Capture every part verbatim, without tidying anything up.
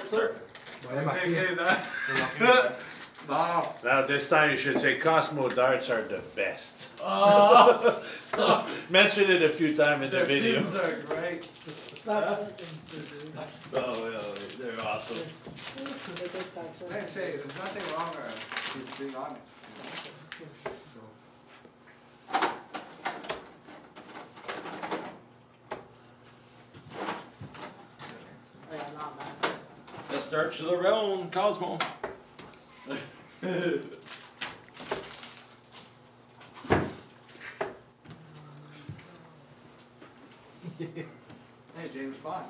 Ouais, marqué. Bon. Now this time you should say Cosmo darts are the best. Oh. Mention it a few times in the video. They're great. Oh, yeah, they're awesome. Hey, Shay, there's nothing wrong with being honest. Let's start to the round, Cosmo. Hey, James Bond.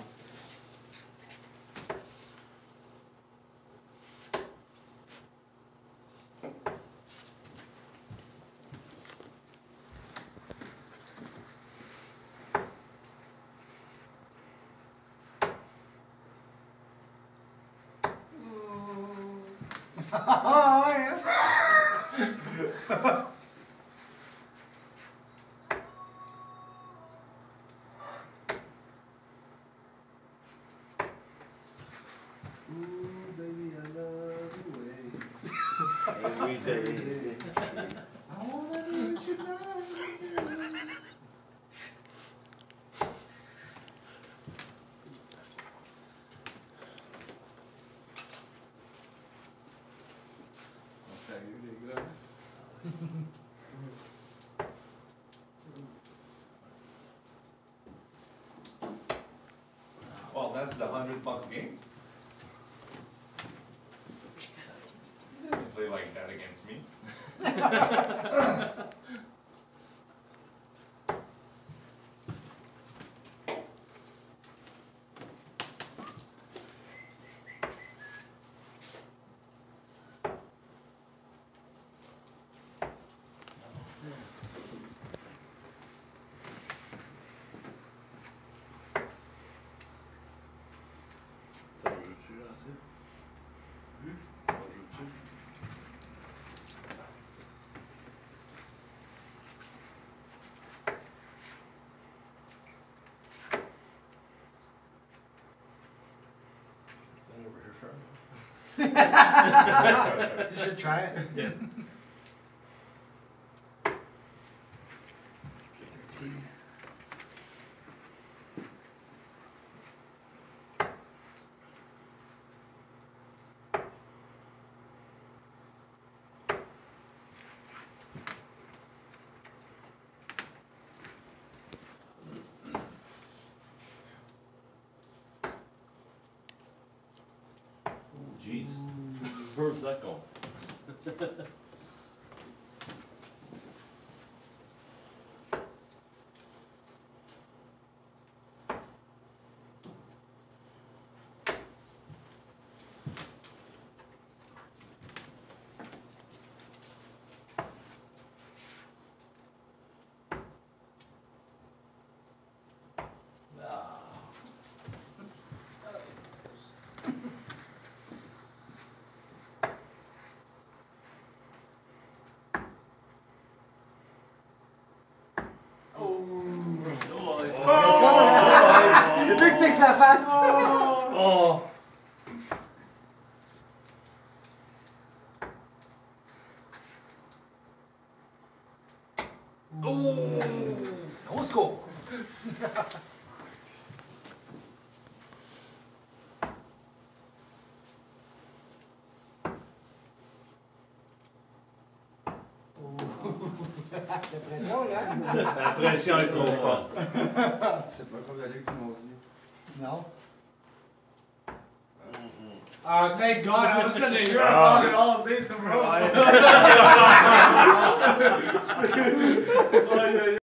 Oh, yeah. Ooh, baby, I love you way. Every day. I wanna do what you know. What's that? You did good. Well, that's the hundred bucks game. You didn't play like that against me. You should try it. Yeah. Jeez. Where's that going? Luc check sa face. Oh. Oh. On score. La pression, là? La pression est trop forte. C'est pas comme Luc, tu m'as dit. Non. Oh, thank God, I was gonna hear about it all day tomorrow.